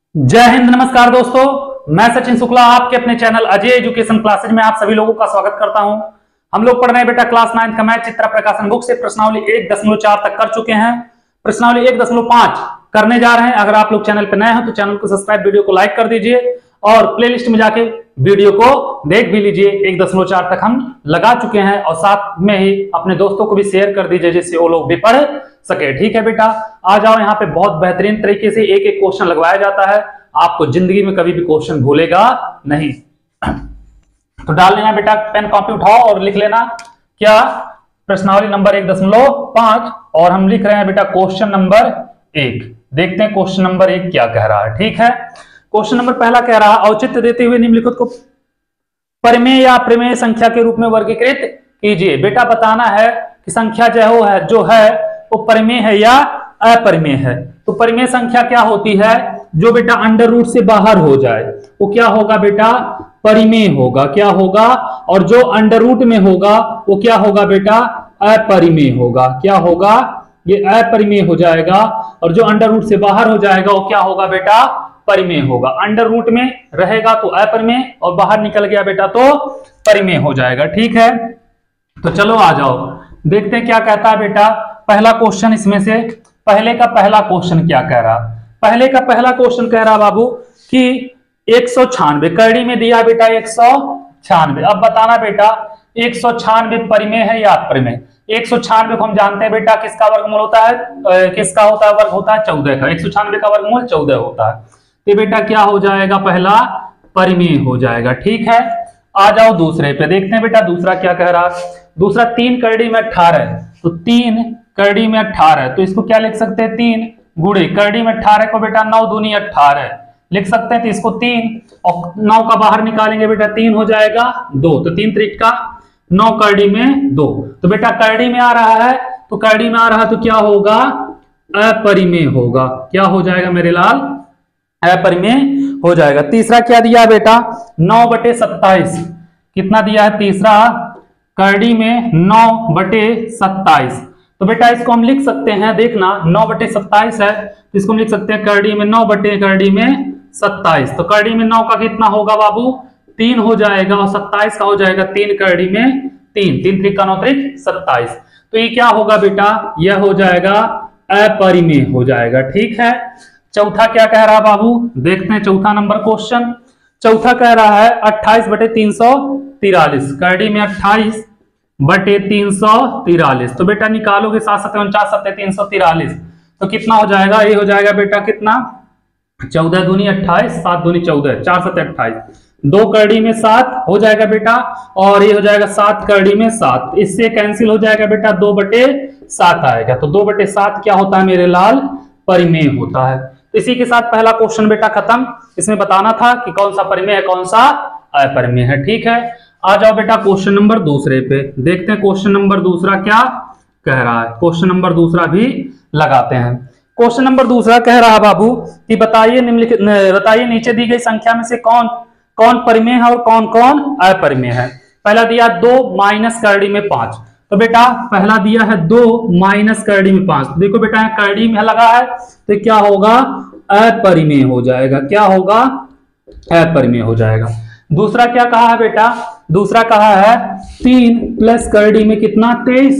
जय हिंद। नमस्कार दोस्तों, मैं सचिन शुक्ला आपके अपने चैनल अजय एजुकेशन क्लासेज में आप सभी लोगों का स्वागत करता हूं। हम लोग पढ़ रहे हैं बेटा क्लास 9 का मैथ चित्रा प्रकाशन बुक से प्रश्नावली 1.4 तक कर चुके हैं। प्रश्नावली 1.5 करने जा रहे हैं। अगर आप लोग चैनल पर नए हैं तो चैनल को सब्सक्राइब, वीडियो को लाइक कर दीजिए और प्लेलिस्ट में जाके वीडियो को देख भी लीजिए। 1.4 तक हम लगा चुके हैं और साथ में ही अपने दोस्तों को भी शेयर कर दीजिए जिससे वो लोग भी पढ़ सके। ठीक है बेटा, आ जाओ। यहाँ पे बहुत बेहतरीन तरीके से एक एक क्वेश्चन लगवाया जाता है, आपको जिंदगी में कभी भी क्वेश्चन भूलेगा नहीं। तो डाल लेना बेटा, पेन कॉपी उठाओ और लिख लेना क्या प्रश्नावली नंबर 1.5 और हम लिख रहे हैं बेटा क्वेश्चन नंबर 1। देखते हैं क्वेश्चन नंबर 1 क्या कह रहा है। ठीक है, क्वेश्चन नंबर पहला कह रहा है औचित्य देते हुए निम्नलिखित को परिमेय या प्रमेय संख्या के रूप में वर्गीकृत कीजिए। बेटा बताना है कि संख्या जो है वो परिमेय है या अपरिमेय है। तो परिमेय संख्या क्या होती है? जो बेटा अंडर रूट से बाहर हो जाए वो क्या होगा बेटा? परिमेय होगा। क्या होगा? और जो अंडर रूट में होगा वो क्या होगा बेटा? अपरिमेय होगा। क्या होगा? ये अपरिमेय हो जाएगा। और जो अंडर रूट से बाहर हो जाएगा वो क्या होगा बेटा? परिमेय होगा। अंडर रूट में रहेगा तो अपरिमेय और बाहर निकल गया बेटा तो परिमेय हो जाएगा। ठीक है, तो चलो आ जाओ देखते हैं क्या कहता है बेटा पहला क्वेश्चन। इसमें से पहले का पहला क्वेश्चन क्या कह रहा? पहले का पहला क्वेश्चन कह रहा बाबू कि 196 कड़ी में दिया बेटा 196। अब बताना बेटा 196 परिमेय है या अपरिमेय? 196 को हम जानते हैं बेटा किसका वर्गमूल होता है? किसका होता है? वर्ग होता है 14 का। 196 का वर्गमूल 14 होता है। तो बेटा क्या हो जाएगा? पहला परिमेय हो जाएगा। ठीक है, आ जाओ दूसरे पे देखते हैं बेटा दूसरा क्या कह रहा है। दूसरा 3 कड़ी में 18, तो 3 कड़ी में 18, तो इसको क्या लिख सकते हैं? 3 गुणे कड़ी में 18 को बेटा 9 दूनी 18 लिख सकते हैं। तो इसको 3 और 9 का बाहर निकालेंगे बेटा 3 हो जाएगा 2, तो 3 त्रिका 9 कड़ी में 2। तो बेटा कड़ी में आ रहा है तो कड़ी में आ रहा तो क्या होगा? अपरिमेय होगा। क्या हो जाएगा मेरे लाल? अपरिमेय हो जाएगा। तीसरा क्या दिया बेटा? 9/27 कितना दिया है? तीसरा कड़ी में 9/27, तो बेटा इसको हम लिख सकते हैं, देखना 9/27 है तो इसको हम लिख सकते हैं कड़ी में 9/27। तो कड़ी में 9 का कितना होगा बाबू? 3 हो जाएगा और 27 का हो जाएगा 3 कड़ी में 3, 3 त्रिक 9 त्रिक 27। तो ये क्या होगा बेटा? यह हो जाएगा अपरिमेय हो जाएगा। ठीक है, चौथा क्या कह रहा बाबू? देखते हैं चौथा नंबर क्वेश्चन। चौथा कह रहा है 28/343 कड़ी में 28/343, तो बेटा निकालोगे 7 7 49 343, तो कितना हो जाएगा? ये हो जाएगा बेटा कितना? 14 दूनी 28, 7 दूनी 14, 4 7 28, 2 कड़ी में 7 हो जाएगा बेटा और ये हो जाएगा 7 कड़ी में 7, इससे कैंसिल हो जाएगा बेटा 2/7 आएगा। तो 2/7 क्या होता है मेरे लाल? परिमेय होता है। तो इसी के साथ पहला क्वेश्चन बेटा खत्म। इसमें बताना था कि कौन सा परिमेय है कौन सा अपरिमेय है। ठीक है, आ जाओ बेटा क्वेश्चन नंबर दूसरे पे देखते हैं क्वेश्चन नंबर दूसरा क्या कह रहा है। क्वेश्चन नंबर दूसरा भी लगाते हैं। क्वेश्चन नंबर दूसरा कह रहा है बाबू कि बताइए नीचे दी गई संख्या में से कौन कौन परिमेय है और कौन कौन अपरिमेय है। पहला दिया 2 माइनस करड़ी में 5, तो बेटा पहला दिया है 2 माइनस करड़ी में 5, देखो बेटा करड़ी में लगा है तो क्या होगा? अपरिमेय हो जाएगा। क्या होगा? अपरिमेय हो जाएगा। दूसरा क्या कहा है बेटा? दूसरा कहा है 3 प्लस करड़ी में कितना? 23,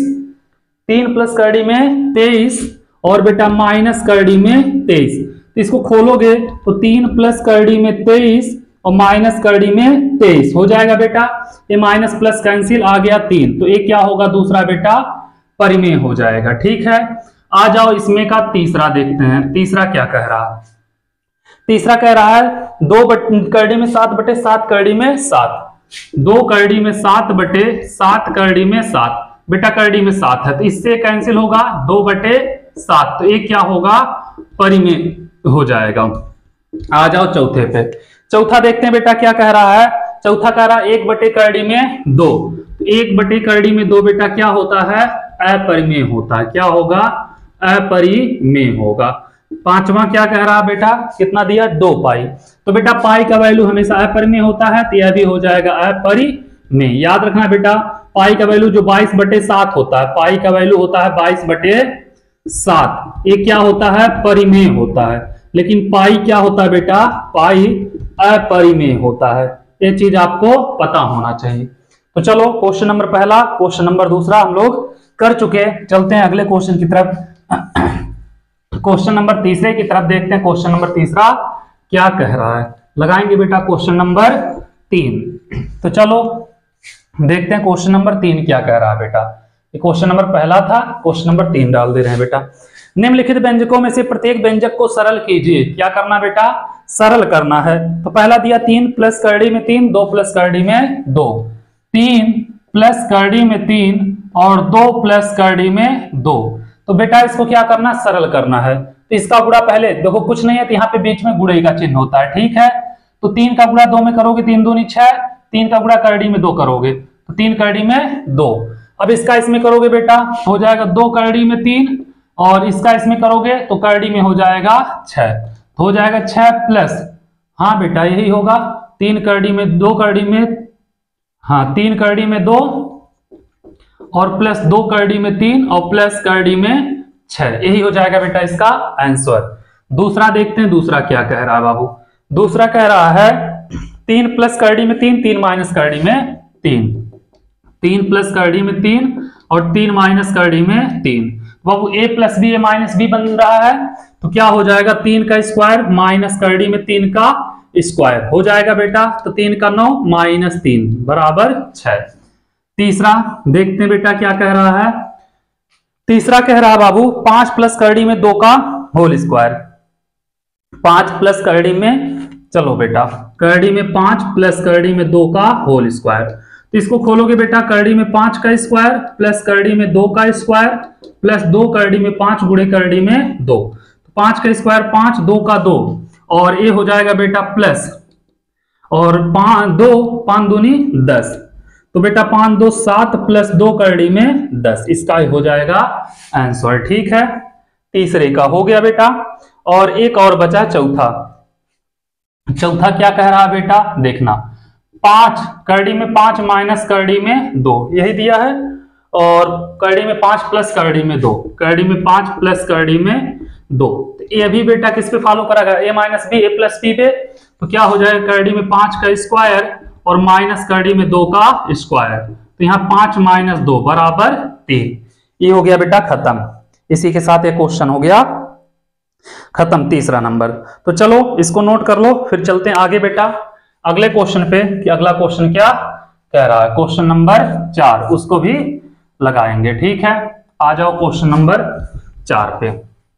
3 प्लस करड़ी में 23 और बेटा माइनस करड़ी में 23, तो इसको खोलोगे तो 3 प्लस करड़ी में 23 और माइनस करड़ी में 23 हो जाएगा बेटा। ये माइनस प्लस कैंसिल आ गया 3, तो ये क्या होगा? दूसरा बेटा परिमेय हो जाएगा। ठीक है, आ जाओ इसमें का तीसरा देखते हैं। तीसरा क्या कह रहा है? तीसरा कह रहा है 2 करड़ी में 7/7 करड़ी में 7, 2 करड़ी में 7/7 करड़ी में 7, बेटा करड़ी में 7 है तो इससे कैंसिल होगा 2/7, तो ये क्या होगा? परिमेय हो जाएगा। आ जाओ चौथे पे। चौथा देखते हैं बेटा क्या कह रहा है। चौथा कह रहा है 1/करड़ी में 2, 1/करड़ी में 2 बेटा क्या होता है? अपरिमेय होता है। क्या होगा? अपरिमेय होगा। पांचवा क्या कह रहा है बेटा? कितना दिया? 2 पाई, तो बेटा पाई का वैल्यू हमेशा अपरिमेय होता है तो यह भी हो जाएगा अपरिमेय। याद रखना बेटा पाई का वैल्यू जो 22/7 होता है, पाई का वैल्यू होता है 22/7, ये क्या होता है? परिमेय होता है। लेकिन पाई क्या होता है बेटा, पाई अपरिमेय होता है। ये चीज आपको पता होना चाहिए। तो चलो क्वेश्चन नंबर पहला, क्वेश्चन नंबर दूसरा हम लोग कर चुके। चलते हैं अगले क्वेश्चन की तरफ। क्वेश्चन नंबर तीसरे की तरफ देखते हैं। क्वेश्चन नंबर तीसरा क्या कह रहा है, लगाएंगे बेटा क्वेश्चन नंबर 3। तो चलो देखते हैं क्वेश्चन नंबर 3 क्या कह रहा है बेटा। क्वेश्चन नंबर पहला था, क्वेश्चन नंबर 3 डाल दे रहे हैं बेटा। निम्नलिखित व्यंजकों में से प्रत्येक व्यंजक को सरल कीजिए। क्या करना बेटा, सरल करना है। तो पहला दिया 3 प्लस करड़ी में 3, 2 प्लस करड़ी में 2, 3 प्लस करड़ी में 3 और 2 प्लस करड़ी में 2। तो बेटा इसको क्या करना, सरल करना है। तो इसका गुणा पहले देखो कुछ नहीं है, तो यहाँ पे बीच में गुणे का चिन्ह होता है, ठीक है। तो 3 का गुणा 2 में करोगे, 3 दूनी 6, 3 का गुणा करड़ी में 2 करोगे, तो 3 करड़ी में 2। अब इसका इसमें करोगे बेटा, हो जाएगा 2 करड़ी में 3, और इसका इसमें करोगे तो करड़ी में हो जाएगा 6, तो हो जाएगा 6 प्लस, हाँ बेटा यही होगा, 3 करड़ी में 2 करड़ी में, हाँ 3 करड़ी में 2 और प्लस 2 करड़ी में 3 और प्लस करड़ी में 6, यही हो जाएगा बेटा इसका आंसर। दूसरा देखते हैं, दूसरा क्या कह रहा है बाबू। दूसरा कह रहा है 3 प्लस करड़ी में 3, 3 माइनस करड़ी में 3, 3 प्लस करड़ी में 3 और 3 माइनस करड़ी में 3। बाबू a plus B, A minus B बन रहा है, तो क्या हो जाएगा 3 का स्क्वायर माइनस करड़ी में 3 का स्क्वायर हो जाएगा बेटा। तो 3 का 9 माइनस 3 बराबर 6। तीसरा देखते हैं बेटा क्या कह रहा है। तीसरा कह रहा है बाबू 5 प्लस करड़ी में 2 का होल स्क्वायर, 5 प्लस करड़ी में, चलो बेटा करड़ी में 5 प्लस करड़ी में 2 का होल स्क्वायर। तो इसको खोलोगे बेटा, करड़ी में 5 का स्क्वायर प्लस करड़ी में 2 का स्क्वायर प्लस 2 करड़ी में 5 गुणे करड़ी में 2, तो 5 का स्क्वायर 5, 2 का 2 और ये हो जाएगा बेटा प्लस, और 5 2 5 दूनी 10, तो बेटा 5 2 7 प्लस 2 करड़ी में 10, इसका हो जाएगा आंसर, ठीक है। तीसरे का हो गया बेटा, और एक और बचा चौथा। चौथा क्या कह रहा है बेटा, देखना 5 करड़ी में 5 माइनस करड़ी में 2 यही दिया है, और करड़ी में 5 प्लस करड़ी में 2, करड़ी में 5 प्लस करड़ी में 2। तो ये भी बेटा किस पे फॉलो करेगा, a minus B, A plus B पे। तो क्या हो जाएगा करड़ी में 5 का स्क्वायर और माइनस करड़ी में 2 का स्क्वायर, तो यहाँ 5 माइनस 2 बराबर 3। ये हो गया बेटा खत्म। इसी के साथ ये क्वेश्चन हो गया खत्म, तीसरा नंबर। तो चलो इसको नोट कर लो, फिर चलते हैं आगे बेटा अगले क्वेश्चन पे कि अगला क्वेश्चन क्या कह रहा है। क्वेश्चन नंबर 4 उसको भी लगाएंगे, ठीक है। आ जाओ क्वेश्चन नंबर 4 पे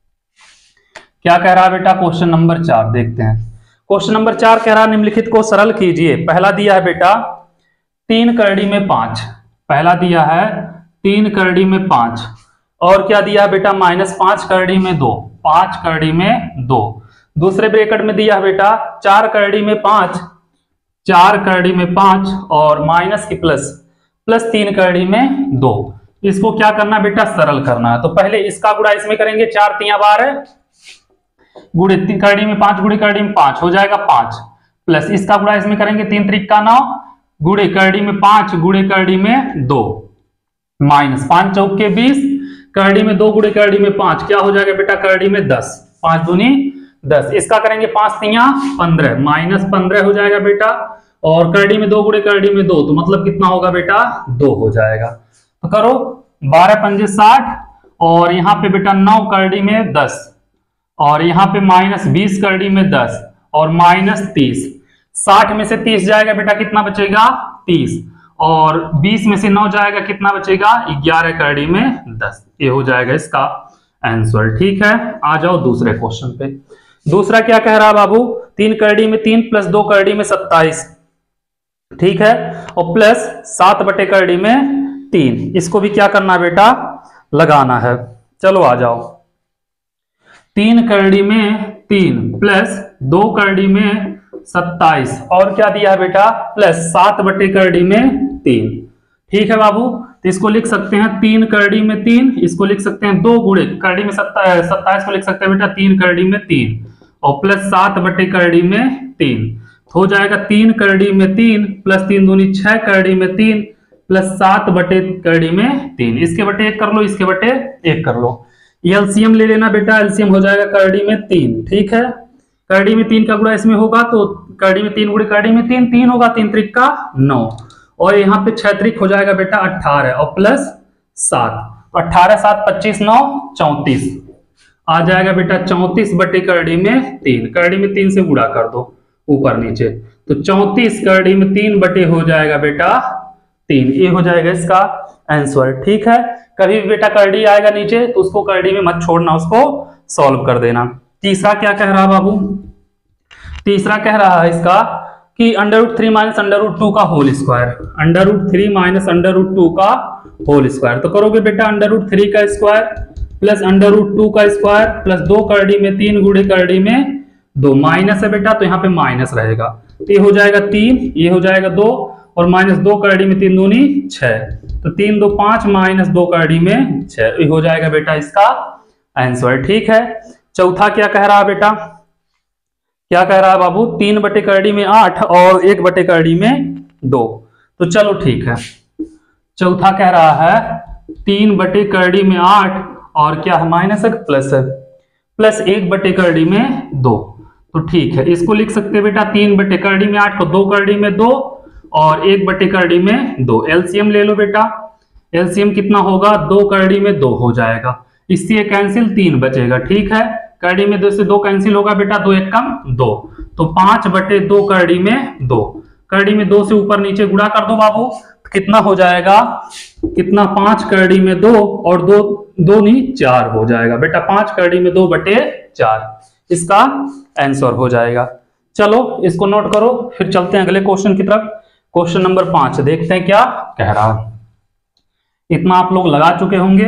क्या कह रहा है बेटा। क्वेश्चन नंबर 4 देखते हैं। क्वेश्चन नंबर 4 कह रहा है निम्नलिखित को सरल कीजिए। पहला दिया है बेटा 3 करड़ी में 5, पहला दिया है 3 करड़ी में 5, और क्या दिया है बेटा -5 करड़ी में 2, 5 करड़ी में 2। दूसरे ब्रैकेट में दिया है बेटा 4 करड़ी में 5, 4 करड़ी में 5 और माइनस की प्लस 3 करड़ी में 2। इसको क्या करना बेटा, सरल करना है। तो पहले इसका गुणा इसमें करेंगे, 4 3 12 गुणे करड़ी में 5 गुणे करड़ी में 5 हो जाएगा 5, प्लस इसका गुणा इसमें करेंगे 3 3 का 9 गुणे करड़ी में 5 गुणे करड़ी में 2 माइनस 5 चौक के 20 करड़ी में 2 गुणे करड़ी में 5 क्या हो जाएगा बेटा करड़ी में 10, 5 दूनी 10। इसका करेंगे 5 3 15 माइनस 15 हो जाएगा बेटा, और करड़ी में 2 गुणे करड़ी में 2 तो मतलब कितना होगा बेटा 2 हो जाएगा। तो करो 12 पंजे 60 और यहाँ पे बेटा 9 करड़ी में 10 और यहाँ पे -20 करड़ी में 10 और -30। 60 में से 30 जाएगा बेटा कितना बचेगा 30, और 20 में से 9 जाएगा कितना बचेगा 11 करड़ी में 10। ये हो जाएगा इसका आंसर, ठीक है। आ जाओ दूसरे क्वेश्चन पे। दूसरा क्या कह रहा है बाबू, 3 करड़ी में 3 प्लस 2 करड़ी में 27, ठीक है, और प्लस 7 बटे करड़ी में 3। इसको भी क्या करना बेटा, लगाना है। चलो आ जाओ, 3 करड़ी में 3 प्लस 2 करड़ी में 27 और क्या दिया है बेटा प्लस 7 बटे करड़ी में 3, ठीक है बाबू। तो इसको लिख सकते हैं 3 करड़ी में 3, इसको लिख सकते हैं 2 गुणे करड़ी में 27 को लिख सकते हैं बेटा 3 करड़ी में 3 और प्लस 7 बटे करड़ी में 3, हो जाएगा 3 करड़ी में 3 प्लस 3 दूनी 6 करड़ी में 3 प्लस 7 बटे करड़ी में 3। इसके बटे 1 कर लो, इसके बटे 1 कर लो। एलसीएम ले लेना बेटा, एलसीएम हो जाएगा करड़ी में 3, ठीक है। करड़ी में 3 का गुणा इसमें होगा तो करड़ी में 3 गुणे करड़ी में 3, 3 होगा, 3 त्रिक का 9 और यहाँ पे 6 त्रिक हो जाएगा बेटा 18 और प्लस 7, तो 18 7 25 9 34 आ जाएगा बेटा 34 बटे करड़ी में 3, करड़ी में 3 से गुणा कर दो ऊपर नीचे, तो 34 करड़ी में 3 बटे हो जाएगा बेटा 3, ये हो जाएगा इसका आंसर। ठीक है, कभी भी बेटा करड़ी आएगा नीचे तो उसको करड़ी में मत छोड़ना, उसको सॉल्व कर देना। तीसरा क्या कह रहा बाबू, तीसरा कह रहा है इसका कि √3 माइनस √2 का होल स्क्वायर, √3 माइनस √2 का होल स्क्वायर, तो करोगे बेटा √3 का स्क्वायर प्लस √2 का स्क्वायर प्लस 2 करड़ी में 3 गुणे करड़ी में 2, माइनस है बेटा तो यहाँ पे माइनस रहेगा, तो ये हो जाएगा 3, ये हो जाएगा 2 और माइनस 2 करड़ी में 3 दूनी 6, तो 3 2 5 माइनस 2 करड़ी में 6, ये हो जाएगा बेटा इसका आंसर। ठीक है, चौथा क्या कह रहा है बेटा, क्या कह रहा है बाबू, 3 बटे करड़ी में 8 और 1 बटे करड़ी में 2, तो चलो ठीक है, चौथा कह रहा है 3 बटे करड़ी में 8 और क्या है माइनस है प्लस है, प्लस 1 बटे करड़ी में 2, तो ठीक है इसको लिख सकते हैं बेटा 3 बटे करड़ी में 8 को 2 करड़ी में 2 और 1 बटे करड़ी में 2, एलसीएम ले लो बेटा, एलसीएम कितना होगा 2 करड़ी में 2 हो जाएगा, इससे कैंसिल 3 बचेगा। ठीक है, करड़ी में 2 से 2 कैंसिल होगा बेटा, 2 1 कम 2, तो 5 बटे 2 करड़ी में 2, करड़ी में 2 से ऊपर नीचे गुणा कर दो बाबू, कितना हो जाएगा, कितना 5 करड़ी में 2 और 2 2 नहीं 4 हो जाएगा बेटा, 5 करड़ी में 2 बटे 4 इसका आंसर हो जाएगा। चलो इसको नोट करो, फिर चलते हैं अगले क्वेश्चन की तरफ। क्वेश्चन नंबर 5 देखते हैं क्या कह रहा है, इतना आप लोग लगा चुके होंगे।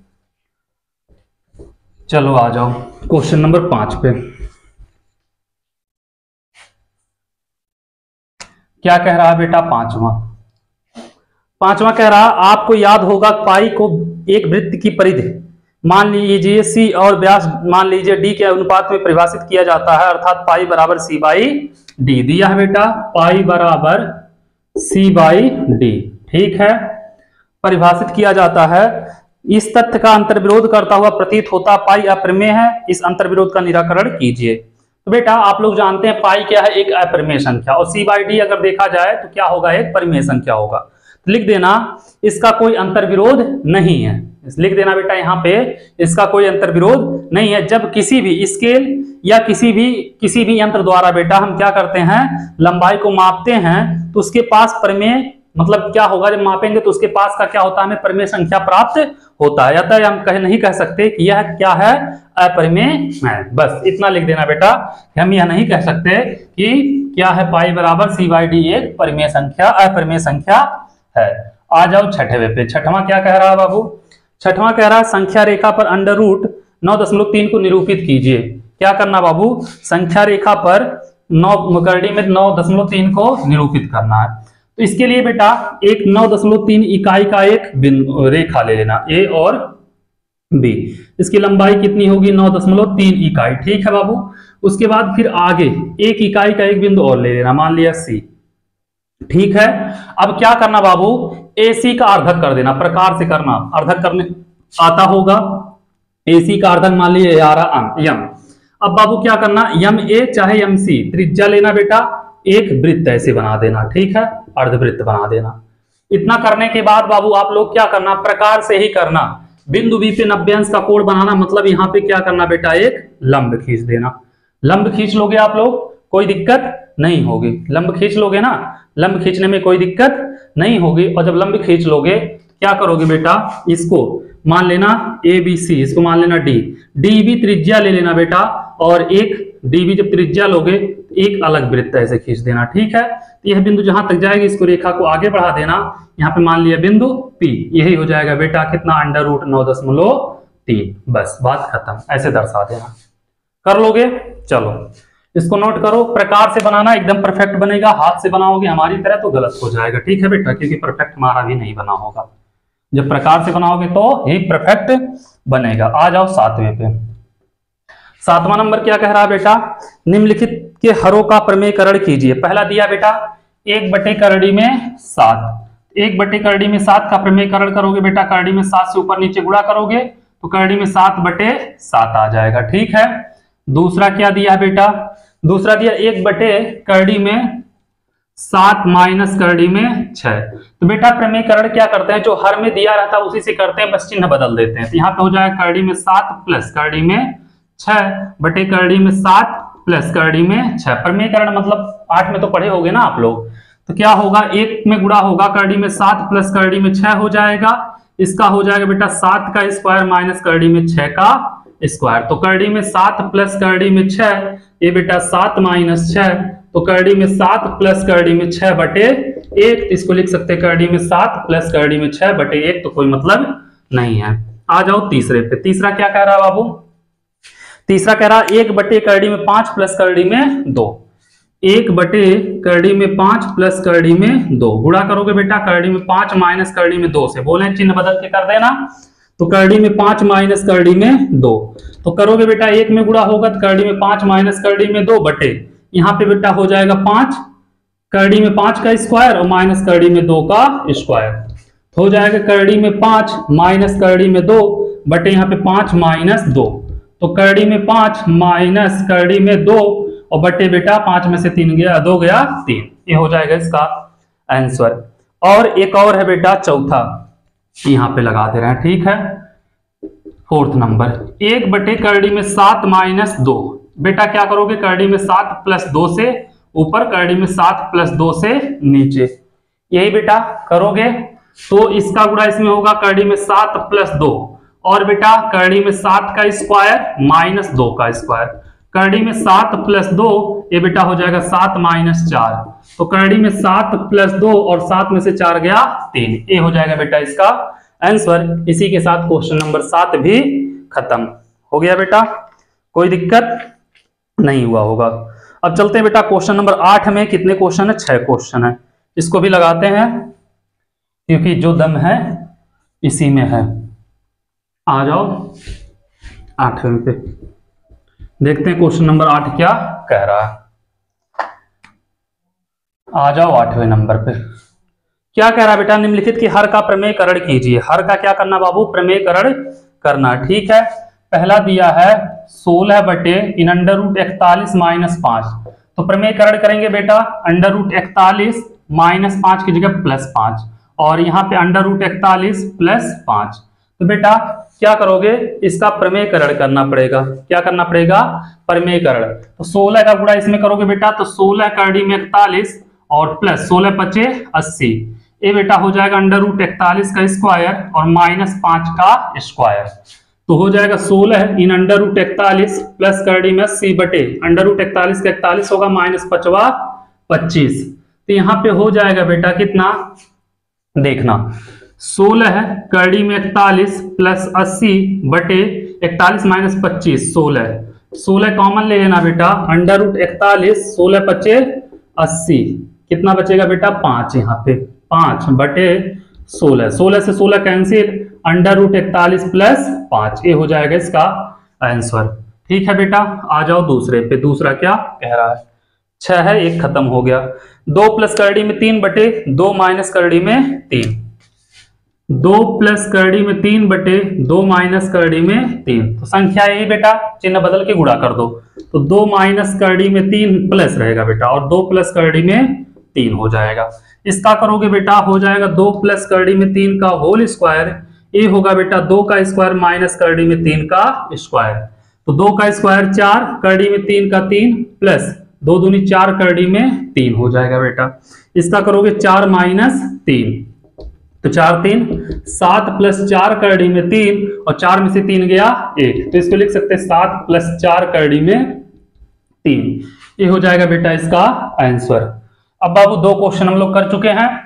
चलो आ जाओ क्वेश्चन नंबर 5 पे, क्या कह रहा है बेटा, पांचवा कह रहा है आपको याद होगा पाई को एक वृत्त की परिधि मान लीजिए सी और व्यास मान लीजिए डी के अनुपात में परिभाषित किया जाता है, अर्थात पाई बराबर सी बाई डी दिया है बेटा, पाई बराबर सी बाई डी। ठीक है, परिभाषित किया जाता है, इस तथ्य का अंतर्विरोध करता हुआ प्रतीत होता पाई अप्रमेय है, इस अंतर्विरोध का निराकरण कीजिए। तो बेटा आप लोग जानते हैं पाई क्या है, एक अप्रमेय संख्या, और सी बाई डी अगर देखा जाए तो क्या होगा, एक परिमेय संख्या होगा। तो लिख देना इसका कोई अंतर्विरोध नहीं है, लिख देना बेटा यहाँ पे इसका कोई अंतर्विरोध नहीं है। जब किसी भी स्केल या किसी भी यंत्र द्वारा बेटा हम क्या करते हैं, लंबाई को मापते हैं तो उसके पास परिमेय मतलब क्या होगा, जब मापेंगे तो उसके पास का क्या होता है, हमें परिमेय संख्या प्राप्त होता है, अतः हम नहीं कह सकते कि यह क्या है, अपरिमेय है। बस इतना लिख देना बेटा, हम यह नहीं कह सकते कि क्या है पाई बराबर सी बाई डी एक परिमेय संख्या अपरिमेय संख्या है। आ जाओ छठवें पे, छठवां क्या कह रहा है बाबू, छठवां कह रहा है संख्या रेखा पर √9.3 को निरूपित कीजिए। क्या करना बाबू, संख्या रेखा पर 9 करड़ी में 9.3 को निरूपित करना है। तो इसके लिए बेटा एक 9.3 इकाई का एक रेखा ले लेना, ए और बी, इसकी लंबाई कितनी होगी 9.3 इकाई। ठीक है बाबू, उसके बाद फिर आगे 1 इकाई का एक बिंदु और ले लेना, मान लिया सी। ठीक है, अब क्या करना बाबू, AC का अर्धक कर देना, प्रकार से करना, अर्धक करने आता होगा, AC का अर्धक मान लिया यम। अब बाबू क्या करना, MA चाहे MC त्रिज्या लेना बेटा, एक वृत्त ऐसे बना देना। ठीक है, अर्धवृत्त बना देना। इतना करने के बाद बाबू आप लोग क्या करना, प्रकार से ही करना, बिंदु B पे 90 अंश का कोण बनाना, मतलब यहाँ पे क्या करना बेटा, एक लंब खींच देना। लंब खींच लोगे आप लोग, कोई दिक्कत नहीं होगी, लंब खींच लोगे ना, लंब खींचने में कोई दिक्कत नहीं होगी। और जब लंब खींच लोगे क्या करोगे बेटा, इसको मान लेना ABC, इसको मान लेना D, DB त्रिज्या ले लेना बेटा, और एक DB जब त्रिज्या लोगे एक अलग वृत्त ऐसे खींच देना। ठीक है, तो यह बिंदु जहां तक जाएगी इसको रेखा को आगे बढ़ा देना, यहाँ पे मान लिया बिंदु P, यही हो जाएगा बेटा कितना, √9.3। बस बात खत्म, ऐसे दर्शा देना, कर लोगे। चलो इसको नोट करो, प्रकार से बनाना एकदम परफेक्ट बनेगा, हाथ से बनाओगे हमारी तरह तो गलत हो जाएगा। ठीक है बेटा, क्योंकि परफेक्ट हमारा भी नहीं बना होगा, जब प्रकार से बनाओगे तो ही परफेक्ट बनेगा। आ जाओ 7वें पे, 7वां नंबर क्या कह रहा है बेटा, निम्नलिखित के हरों का प्रमेयकरण कीजिए। पहला दिया बेटा 1 बटे करड़ी में 7, 1 बटे करड़ी में 7 का प्रमेयकरण करोगे बेटा, करड़ी में 7 से ऊपर नीचे गुणा करोगे तो करड़ी में 7 बटे 7 आ जाएगा। ठीक है, दूसरा क्या दिया है बेटा, दूसरा दिया 1/करड़ी में 7 माइनस करड़ी में 6। तो बेटा प्रमेयकरण क्या करते हैं, जो हर में दिया रहता है उसी से करते हैं, बस चिन्ह बदल देते हैं। तो यहाँ पे हो जाएगा करड़ी में 7 प्लस करड़ी में 6 बटे करड़ी में 7 प्लस करड़ी में 6। प्रमेयकरण मतलब 8 में तो पढ़े होगे ना आप लोग। तो क्या होगा, 1 में गुणा होगा, करड़ी में 7 प्लस करड़ी में 6 हो जाएगा। इसका हो जाएगा बेटा 7 का स्क्वायर माइनस करड़ी में 6 का स्क्वायर। तो करड़ी में 7 प्लस करड़ी में 6, ये बेटा 7 माइनस 6, तो करड़ी में 7 प्लस करड़ी में 6 बटे 1। इसको लिख सकते हैं करड़ी में 7 प्लस करड़ी में 6 बटे 1, तो कोई मतलब नहीं है। आ जाओ तीसरे पे। तीसरा क्या कह रहा है बाबू, तीसरा कह रहा 1/करड़ी में 5 प्लस करड़ी में 2। 1/करड़ी में 5 प्लस करड़ी में 2 गुणा करोगे बेटा करड़ी में 5 माइनस करड़ी में 2 से, बोले चिन्ह बदल के कर देना। तो करड़ी में 5 माइनस करड़ी में 2, तो करोगे बेटा 1 में गुणा होगा तो करड़ी में 5 माइनस करड़ी में 2 बटे, यहाँ पे बेटा हो जाएगा 5 करड़ी में 5 का स्क्वायर और माइनस करड़ी में 2 का स्क्वायर। हो जाएगा करड़ी में 5 माइनस करड़ी में 2 बटे यहाँ पे 5 माइनस 2। तो करड़ी में 5 माइनस करड़ी में 2 और बटे बेटा 5 में से 3 गया, 2 गया 3। ये हो जाएगा इसका आंसर। और एक और है बेटा चौथा, यहाँ पे लगा दे रहे हैं, ठीक है। 4th नंबर 1/करड़ी में 7 माइनस 2। बेटा क्या करोगे, करड़ी में 7 प्लस 2 से ऊपर, करड़ी में 7 प्लस 2 से नीचे, यही बेटा करोगे। तो इसका गुणा इसमें होगा करड़ी में 7 प्लस 2 और बेटा करड़ी में 7 का स्क्वायर माइनस 2 का स्क्वायर। करड़ी में 7 प्लस 2, ये बेटा हो जाएगा 7 माइनस 4। तो करड़ी में 7 प्लस 2 और 7 में से 4 गया 3। ये हो जाएगा बेटा इसका आंसर। इसी के साथ क्वेश्चन नंबर 7 भी खत्म हो गया बेटा, कोई दिक्कत नहीं हुआ होगा। अब चलते हैं बेटा क्वेश्चन नंबर 8 में। कितने क्वेश्चन है, 6 क्वेश्चन है। इसको भी लगाते हैं क्योंकि जो दम है इसी में है। आ जाओ 8वें पे, देखते हैं क्वेश्चन नंबर 8 क्या कह रहा है। आ जाओ 8वें नंबर पे, क्या कह रहा है बेटा, निम्नलिखित की हर का प्रमेयकरण कीजिए। हर का क्या करना बाबू, प्रमेयकरण करना, ठीक है। पहला दिया है 16 बटे इन अंडर रूट 41 माइनस 5। तो प्रमेयकरण करेंगे बेटा, अंडर रूट 41 माइनस 5 की जगह प्लस 5 और यहाँ पे अंडर रूट 41 प्लस 5। तो बेटा क्या करोगे, इसका प्रमेयकरण करना पड़ेगा। क्या करना पड़ेगा, प्रमेयकरण। तो 16 का गुणा इसमें करोगे बेटा, तो 16 करड़ी में 41 और प्लस 16 पचे 80। ये बेटा हो जाएगा अंडर रूट 41 का स्क्वायर और माइनस 5 का स्क्वायर। तो हो जाएगा 16 इन अंडर रूट 41 प्लस करड़ी में 80 बटे अंडर रूट 41 का 41 होगा माइनस 5 25। तो यहाँ पे हो जाएगा बेटा कितना, देखना 16 करड़ी में 41 प्लस 80 बटे 41 माइनस 25 16 कॉमन ले लेना बेटा, अंडर रूट 41 16 पचे 80, कितना बचेगा बेटा 5, यहाँ पे 5 बटे 16 से 16 कैंसिल, अंडर रूट 41 प्लस 5, ये हो जाएगा इसका आंसर। ठीक है बेटा, आ जाओ दूसरे पे। दूसरा क्या कह रहा है, 6 है, एक खत्म हो गया। 2 प्लस करड़ी में 3 बटे 2 माइनस करड़ी में 3, 2 प्लस करड़ी में 3 बटे 2 माइनस करड़ी में 3। तो संख्या यही बेटा, चिन्ह बदल के गुणा कर दो। तो 2 माइनस करड़ी में 3 प्लस रहेगा बेटा और 2 प्लस करड़ी में 3 हो जाएगा। इसका करोगे बेटा, हो जाएगा 2 प्लस करड़ी में 3 का होल स्क्वायर, ये होगा बेटा 2 का स्क्वायर माइनस करड़ी में 3 का स्क्वायर। तो 2 का स्क्वायर 4, करड़ी में 3 का 3 प्लस 2 दूनी 4 करड़ी में 3 हो जाएगा बेटा। इसका करोगे 4 माइनस 3, तो 4 3 7 प्लस 4 करड़ी में 3 और 4 में से 3 गया 1, तो इसको लिख सकते हैं 7 प्लस 4 करड़ी में 3। ये हो जाएगा बेटा इसका आंसर। अब बाबू 2 क्वेश्चन हम लोग कर चुके हैं,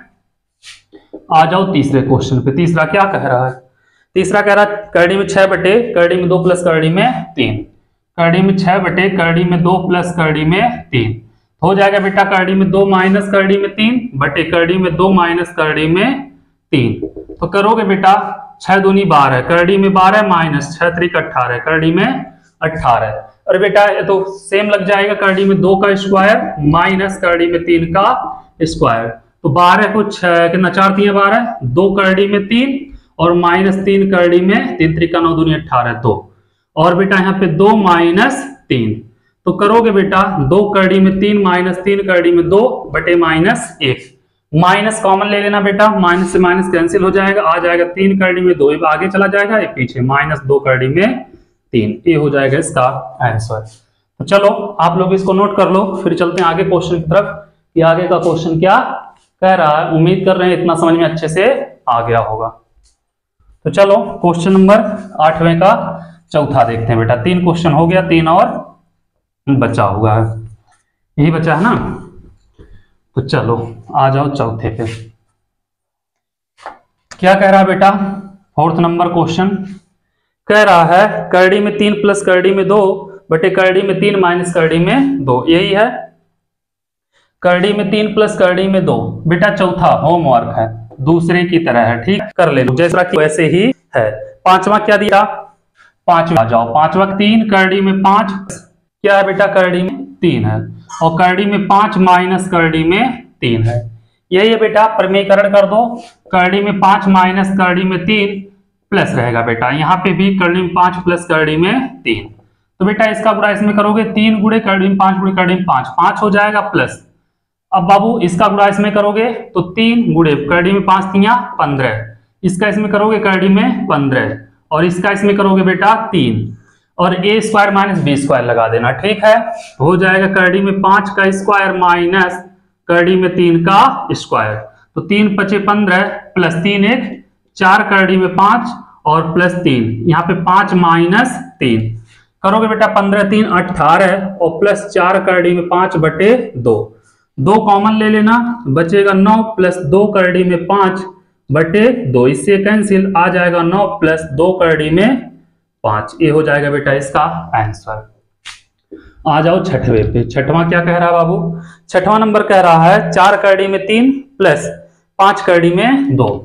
आ जाओ तीसरे क्वेश्चन पे। तीसरा क्या कह रहा है, तीसरा कह रहा है करड़ी में 6 बटे करड़ी में 2 प्लस करड़ी में 3, करड़ी में 6 बटे करड़ी में 2 प्लस करड़ी में 3। हो जाएगा बेटा करड़ी में 2 माइनस करड़ी में 3 बटे करड़ी में 2 माइनस करड़ी में 3। तो करोगे बेटा 6 दूनी 12, करड़ी में 12 माइनस 6 त्रिक 18, करड़ी में 18। और बेटा ये तो सेम लग जाएगा, करड़ी में 2 का स्क्वायर माइनस करड़ी में 3 का स्क्वायर। तो 12 को 6 कितना 4 3 12, 2 करड़ी में 3 और माइनस 3 करड़ी में 3 त्रिका 9 दूनी 18 2। और बेटा यहाँ पे 2 माइनस 3, तो करोगे बेटा 2 करड़ी में 3 माइनस 3 करड़ी में 2 बटे माइनस 1, माइनस कॉमन ले लेना बेटा, माइनस से माइनस कैंसिल हो जाएगा, आ जाएगा 3 करड़ी में 2, आगे चला जाएगा ये पीछे, माइनस 2 करड़ी में 3, ये हो जाएगा इसका आंसर। तो चलो आप लोग इसको नोट कर लो, फिर चलते हैं आगे क्वेश्चन की तरफ कि आगे का क्वेश्चन क्या कह रहा है। उम्मीद कर रहे हैं इतना समझ में अच्छे से आ गया होगा। तो चलो क्वेश्चन नंबर 8वें का चौथा देखते हैं बेटा। 3 क्वेश्चन हो गया, 3 और बचा हुआ है, यही बचा है ना। तो चलो आ जाओ चौथे पे। क्या कह रहा है बेटा, 4th नंबर क्वेश्चन कह रहा है करड़ी में 3 प्लस करड़ी में 2 बटे करड़ी में 3 माइनस करड़ी में 2, यही है। करड़ी में 3 प्लस करड़ी में 2 बेटा चौथा होमवर्क है, दूसरे की तरह है, ठीक कर ले लो जैसा कि वैसे ही है। 5वां क्या दिया, 5वां आ जाओ, 5वां 3 करड़ी में 5 क्या है बेटा, करड़ी में 3 है, और करड़ी में 5 माइनस करड़ी में 3 है, यही है बेटा। प्रमेयकरण कर दो, करड़ी में 5 माइनस करड़ी में 3 प्लस रहेगा बेटा, यहाँ पे भी करड़ी में 5 प्लस करड़ी में 3, तो बेटा इसका गुणा इसमें करोगे 3 गुणे करड़ी में 5 गुणे करड़ी में 5, 5 हो जाएगा प्लस। अब बाबू इसका गुणा इसमें करोगे तो 3 गुणे करड़ी में 5 3 15, इसका इसमें करोगे करड़ी में 15, और इसका इसमें करोगे बेटा 3, और a square minus b square लगा देना, ठीक है। हो जाएगा करड़ी में 5 का स्क्वायर माइनस करड़ी में 3 का स्क्वायर, तो 3 पचे 15 प्लस 3 1 4 करड़ी में 5 और प्लस 3, यहाँ पे 5 माइनस 3 करोगे बेटा 15 3 18 और प्लस 4 करड़ी में 5 बटे 2, 2 कॉमन ले लेना, बचेगा 9 प्लस 2 करड़ी में 5 बटे 2, इससे कैंसिल, आ जाएगा 9 प्लस 2 करड़ी में 5, ये हो जाएगा बेटा इसका आंसर। आ जाओ छठवें पे। छठवां क्या कह रहा है बाबू, छठवां नंबर कह रहा है 4 करड़ी में 3 प्लस 5 करड़ी में 2,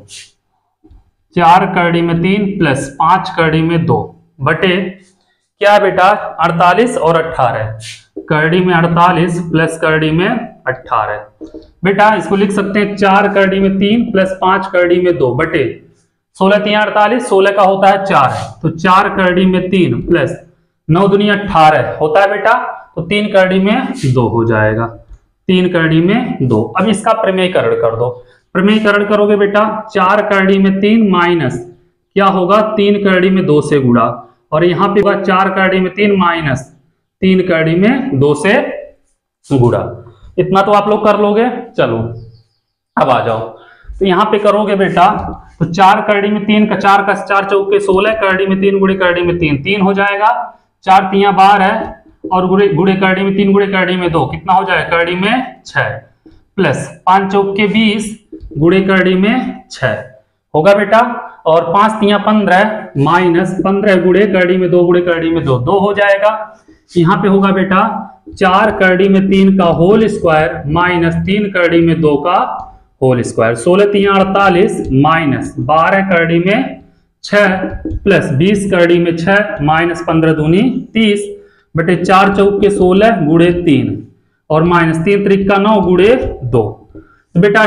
4 करड़ी में 3 प्लस 5 करड़ी में 2 बटे क्या बेटा 48 और 18, करड़ी में 48 प्लस करड़ी में 18, बेटा इसको लिख सकते हैं 4 करड़ी में 3 प्लस 5 करड़ी में 2 बटे 16 3 48, 16 का होता है 4, तो 4 करड़ी में 3 प्लस 9 दूनी 18 होता है बेटा, तो 3 करड़ी में 2 हो जाएगा, 3 करड़ी में 2। अब इसका प्रमेयकरण कर दो, प्रमेयकरण करोगे बेटा 4 करड़ी में 3 माइनस क्या होगा 3 करड़ी में 2 से गुणा, और यहाँ पे होगा 4 करड़ी में 3 माइनस 3 करड़ी में 2 से गुणा, इतना तो आप लोग कर लोगे। चलो अब आ जाओ, तो यहाँ पे करोगे बेटा तो 4 करड़ी में 3 का 4 का 4 चौके 16, करड़ी में 3 गुणे करड़ी में 3 3 हो जाएगा, 4 3 12 और गुणे करड़ी में 3 गुणे करड़ी में 2 कितना हो जाएगा करड़ी में 6, प्लस 5 चौके 20 गुणे करड़ी में 6 होगा बेटा, और 5 3 15 माइनस 15 गुणे करड़ी में 2 गुणे करड़ी में 2 2 हो जाएगा। यहाँ पे होगा बेटा 4 करड़ी में 3 का होल स्क्वायर माइनस 3 करड़ी में 2 का होल स्क्वायर, 16 3 48 माइनस 12 करड़ी में 6 प्लस 20 करड़ी में 6 माइनस 15 दूनी 30 बटे 4 चौके 16 गुणे 3 और माइनस 3 त्रिक का 9 गुणे 2, तो बेटा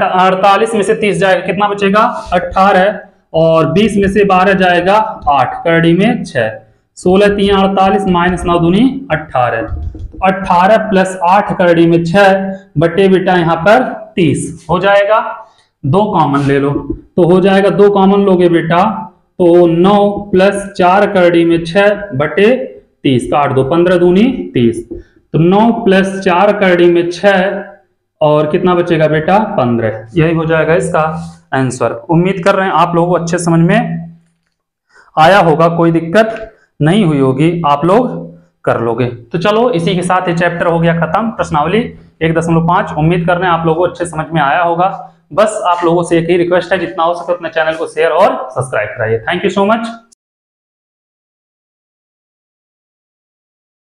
48 में से 30 जाएगा कितना बचेगा 18, और 20 में से 12 जाएगा 8, करड़ी में 6, 16 3 48 माइनस 9 दूनी 18, 18 प्लस 8 करड़ी में 6 बटे बेटा यहाँ पर 30 हो जाएगा। 2 कॉमन ले लो, तो हो जाएगा 2 कॉमन लोगे बेटा तो 9 प्लस 4 करड़ी में 6 बटे 30, काट दो 15 दूनी 30, तो 9 प्लस 4 करड़ी में 6 और कितना बचेगा बेटा 15, यही हो जाएगा इसका आंसर। उम्मीद कर रहे हैं आप लोगों को अच्छे समझ में आया होगा, कोई दिक्कत नहीं हुई होगी, आप लोग कर लोगे। तो चलो इसी के साथ ये चैप्टर हो गया खत्म, प्रश्नावली 1.5। उम्मीद कर रहे हैं आप लोगों को अच्छे समझ में आया होगा। बस आप लोगों से एक ही रिक्वेस्ट है, जितना हो सके अपने चैनल को शेयर और सब्सक्राइब कराइए। Thank you so much.